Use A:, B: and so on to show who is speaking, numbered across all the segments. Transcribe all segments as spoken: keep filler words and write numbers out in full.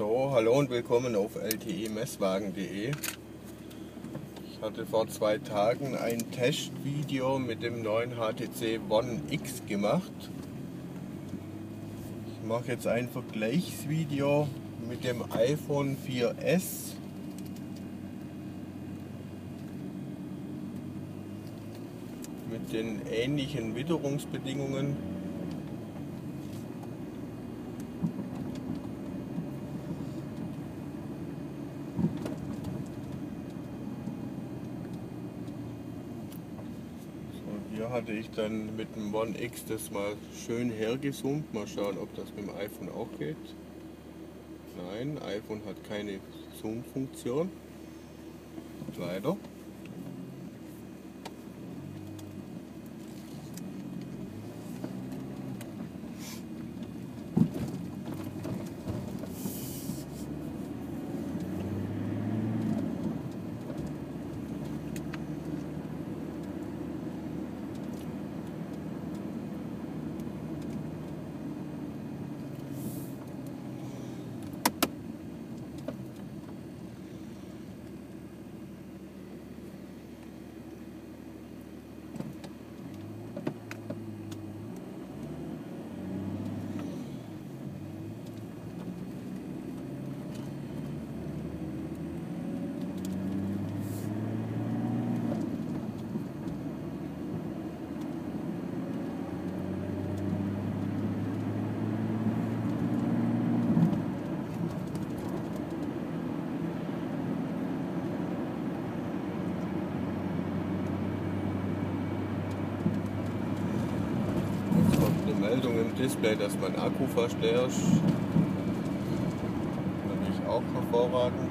A: So, hallo und willkommen auf L T E Messwagen punkt de. Ich hatte vor zwei Tagen ein Testvideo mit dem neuen H T C One X gemacht. Ich mache jetzt ein Vergleichsvideo mit dem iPhone vier S. Mit den ähnlichen Witterungsbedingungen. Hier hatte ich dann mit dem One X das mal schön hergezoomt. Mal schauen, ob das mit dem iPhone auch geht. Nein, iPhone hat keine Zoom-Funktion. Leider. Meldung im Display, dass mein Akku fast leer ist. Natürlich auch hervorragend.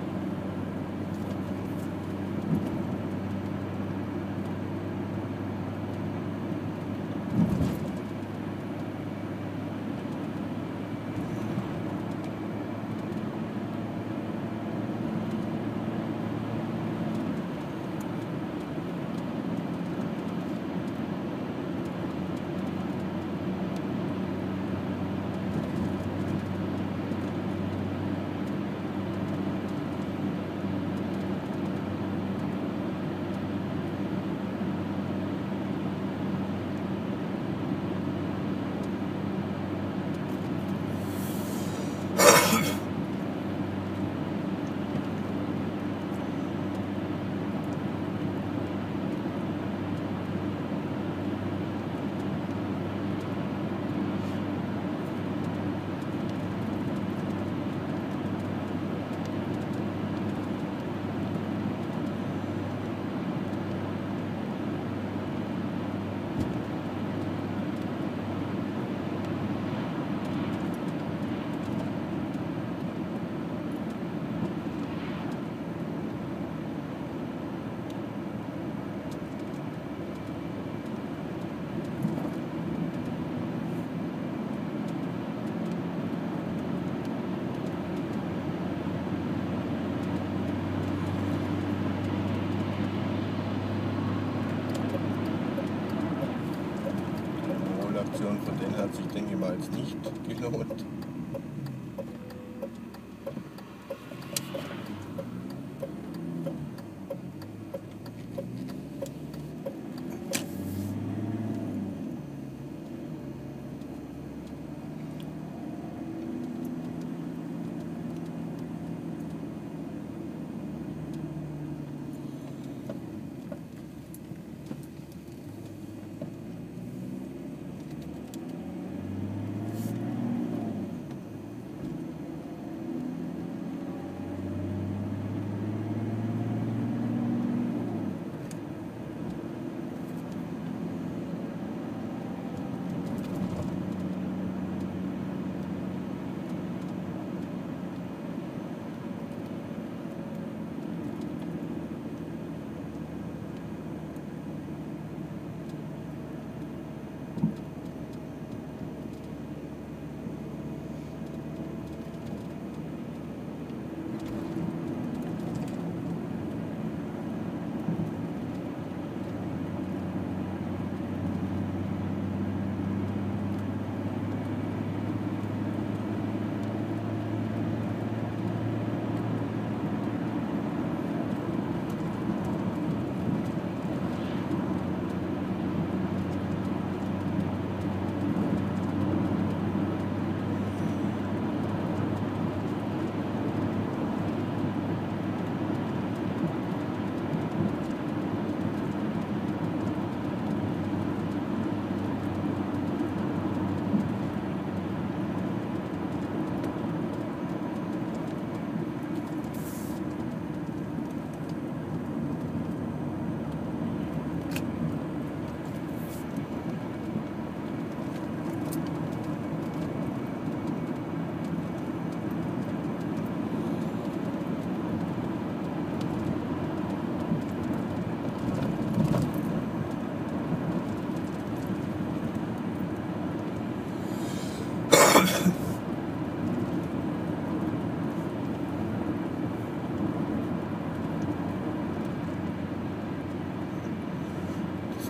A: Von denen hat sich, denke ich mal, jetzt nicht gelohnt.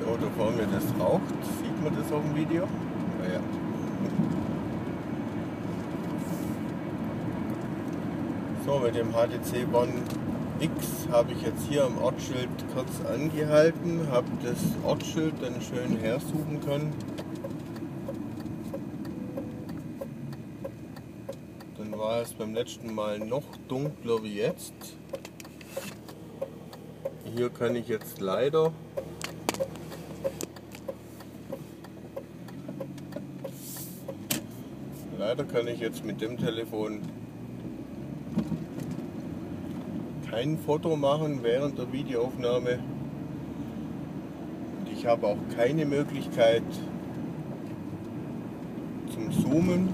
A: Auto vor mir, das raucht. Sieht man das auf dem Video? Naja. So, mit dem H T C One X habe ich jetzt hier am Ortsschild kurz angehalten, habe das Ortsschild dann schön herzoomen können. Dann war es beim letzten Mal noch dunkler wie jetzt. Hier kann ich jetzt leider leider kann ich jetzt mit dem Telefon kein Foto machen während der Videoaufnahme. Und ich habe auch keine Möglichkeit zum Zoomen.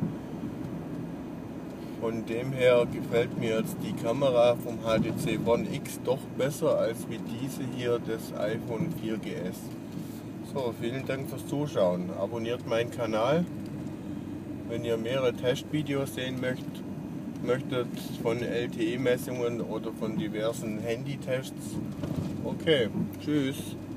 A: Von dem her gefällt mir jetzt die Kamera vom H T C One X doch besser als wie diese hier des iPhone vier G S. So, vielen Dank fürs Zuschauen. Abonniert meinen Kanal, wenn ihr mehrere Testvideos sehen möchtet, möchtet von L T E-Messungen oder von diversen Handytests. Okay, tschüss.